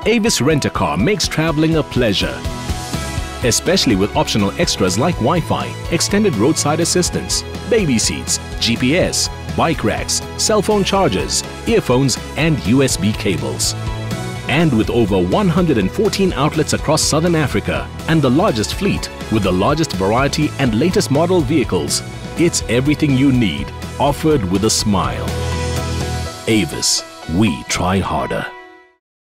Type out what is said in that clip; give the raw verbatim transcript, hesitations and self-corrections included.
Avis Rent-A-Car makes traveling a pleasure, especially with optional extras like Wi-Fi, extended roadside assistance, baby seats, G P S, bike racks, cell phone chargers, earphones and U S B cables. And with over one hundred fourteen outlets across Southern Africa and the largest fleet with the largest variety and latest model vehicles, it's everything you need, offered with a smile. Avis, we try harder.